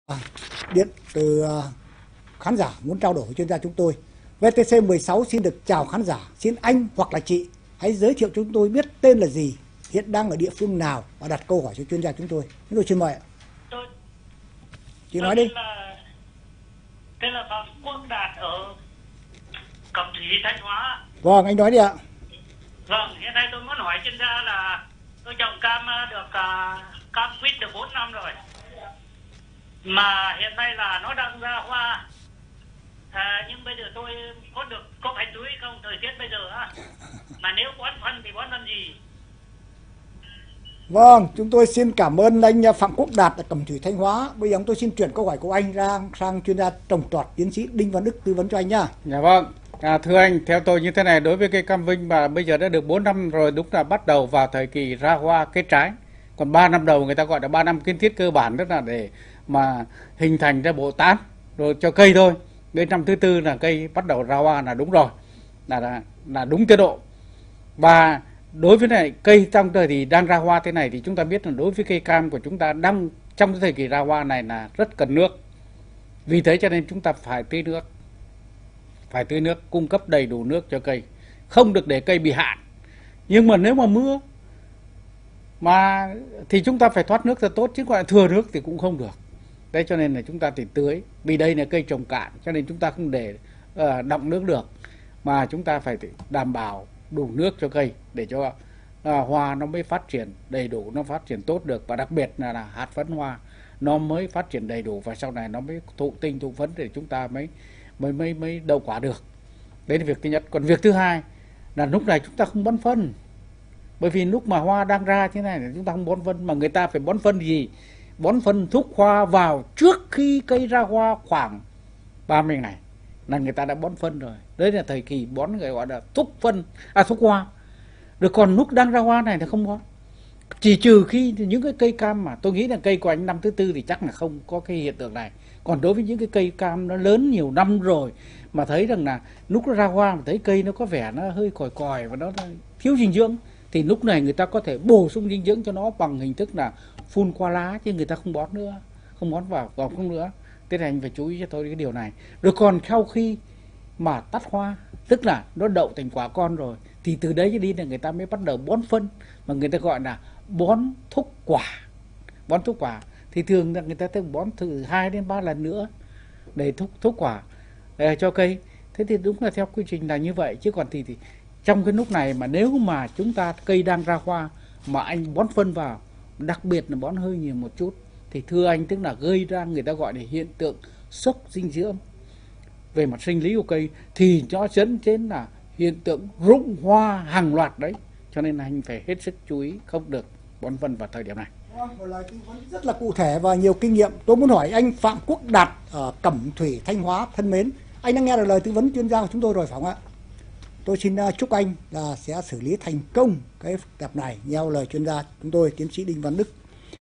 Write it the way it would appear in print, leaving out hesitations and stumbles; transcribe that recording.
Điện từ khán giả muốn trao đổi với chuyên gia chúng tôi. VTC 16 xin được chào khán giả. Xin anh hoặc là chị hãy giới thiệu chúng tôi biết tên là gì, hiện đang ở địa phương nào và đặt câu hỏi cho chuyên gia chúng tôi. Chúng tôi xin mời ạ. Chị nói đi. Tên là Phạm Quốc Đạt ở Cẩm Thủy, Thanh Hóa. Vâng, anh nói đi ạ. Vâng, hiện nay tôi muốn hỏi chuyên gia là tôi trồng cam được cam quýt được 4 năm rồi. Mà hiện nay là nó đang ra hoa. Nhưng bây giờ tôi có phải tưới không? Thời tiết bây giờ á. Mà nếu bón phân thì bón phân gì? Vâng, chúng tôi xin cảm ơn anh Phạm Quốc Đạt ở Cẩm Thủy, Thanh Hóa. Bây giờ tôi xin chuyển câu hỏi của anh sang chuyên gia trồng trọt tiến sĩ Đinh Văn Đức tư vấn cho anh nha. Dạ vâng. Thưa anh, theo tôi như thế này, đối với cây cam Vinh mà bây giờ đã được 4 năm rồi, đúng là bắt đầu vào thời kỳ ra hoa kết trái. Còn 3 năm đầu người ta gọi là 3 năm kiến thiết cơ bản, tức là để mà hình thành ra bộ tán rồi cho cây thôi. Đến năm thứ tư là cây bắt đầu ra hoa là đúng rồi, là đúng tiến độ. Và đối với này cây trong thời thì đang ra hoa thế này thì chúng ta biết là đối với cây cam của chúng ta đang trong cái thời kỳ ra hoa này là rất cần nước. Vì thế cho nên chúng ta phải tưới nước, cung cấp đầy đủ nước cho cây, không được để cây bị hạn. Nhưng mà nếu mà mưa mà thì chúng ta phải thoát nước thật tốt, chứ gọi là thừa nước thì cũng không được. Đấy, cho nên là chúng ta thì tưới, vì đây là cây trồng cạn cho nên chúng ta không để đọng nước được, mà chúng ta phải đảm bảo đủ nước cho cây để cho hoa nó mới phát triển đầy đủ, nó phát triển tốt được, và đặc biệt là hạt phấn hoa nó mới phát triển đầy đủ và sau này nó mới thụ tinh thụ phấn để chúng ta mới đậu quả được. Đấy là việc thứ nhất. Còn việc thứ hai là lúc này chúng ta không bón phân, bởi vì lúc mà hoa đang ra thế này là chúng ta không bón phân, mà người ta phải bón phân gì? Bón phân thúc hoa vào trước khi cây ra hoa khoảng 30 ngày là người ta đã bón phân rồi. Đấy là thời kỳ bón người gọi là thúc hoa. Rồi còn lúc đang ra hoa này thì không bón. Chỉ trừ khi những cái cây cam mà tôi nghĩ là cây của anh năm thứ tư thì chắc là không có cái hiện tượng này. Còn đối với những cái cây cam nó lớn nhiều năm rồi mà thấy rằng là lúc nó ra hoa mà thấy cây nó có vẻ nó hơi còi còi và nó thiếu dinh dưỡng, thì lúc này người ta có thể bổ sung dinh dưỡng cho nó bằng hình thức là phun qua lá, chứ người ta không bón nữa, không bón vào không nữa. Thế này anh phải chú ý cho tôi cái điều này. Rồi còn sau khi mà tắt hoa, tức là nó đậu thành quả con rồi, thì từ đấy đi là người ta mới bắt đầu bón phân, mà người ta gọi là bón thúc quả. Bón thúc quả thì thường là người ta thường bón từ 2 đến 3 lần nữa để thúc quả cho cây. Thế thì đúng là theo quy trình là như vậy. Chứ còn thì trong cái lúc này mà nếu mà chúng ta cây đang ra hoa mà anh bón phân vào, đặc biệt là bón hơi nhiều một chút, thì thưa anh, tức là gây ra người ta gọi là hiện tượng sốc dinh dưỡng về mặt sinh lý của cây, thì nó dẫn đến là hiện tượng rụng hoa hàng loạt đấy. Cho nên là anh phải hết sức chú ý, không được bón phân vào thời điểm này. Một lời tư vấn rất là cụ thể và nhiều kinh nghiệm. Tôi muốn hỏi anh Phạm Quốc Đạt ở Cẩm Thủy, Thanh Hóa thân mến, anh đã nghe được lời tư vấn chuyên gia của chúng tôi rồi phải không ạ? Tôi xin chúc anh là sẽ xử lý thành công cái phức tạp này theo lời chuyên gia chúng tôi, tiến sĩ Đinh Văn Đức.